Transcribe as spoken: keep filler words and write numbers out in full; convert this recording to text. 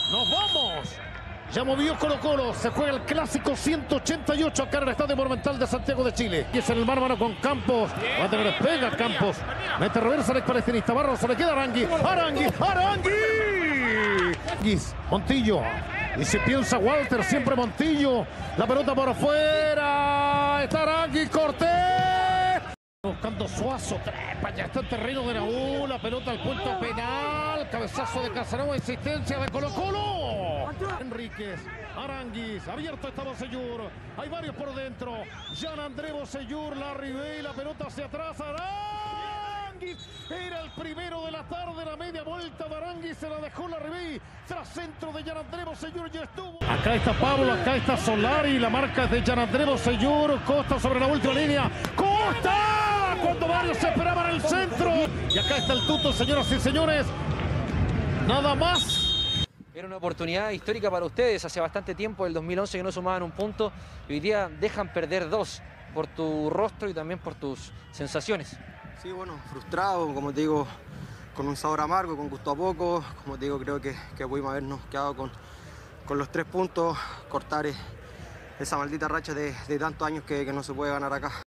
¡Nos vamos! Ya movió Colo Colo, se juega el clásico ciento ochenta y ocho acá en el Estadio Monumental de Santiago de Chile. Y es en el mano a mano con Campos, va a tener pega Campos, mete reversa el palestinista, Barros, se le queda Arangui, Arangui, Arangui. Guis, Montillo, y si piensa Walter, siempre Montillo, la pelota por afuera, está Arangui, Cortés. Buscando Suazo, trepa, ya está el terreno de la U, la pelota al punto penal, cabezazo de Casanova, insistencia de Colo Colo. Enríquez, Aranguis, abierto está Bocellur, hay varios por dentro, Jean André Bocellur, la arribé y la pelota hacia atrás, Aranguis, era el primero de la tarde, la media vuelta de Aranguis, se la dejó la arribé, tras centro de Jean André Bocellur, ya estuvo. Acá está Pablo, acá está Solari, la marca es de Jean André Bocellur, Costa sobre la última línea, Costa. Cuando varios se esperaban el centro. Y acá está el tuto, señoras y señores. Nada más. Era una oportunidad histórica para ustedes. Hace bastante tiempo, el dos mil once, que no sumaban un punto. Y hoy día dejan perder dos por tu rostro y también por tus sensaciones. Sí, bueno, frustrado, como te digo, con un sabor amargo, con gusto a poco. Como te digo, creo que, que pudimos habernos quedado con, con los tres puntos, cortar esa maldita racha de, de tantos años que, que no se puede ganar acá.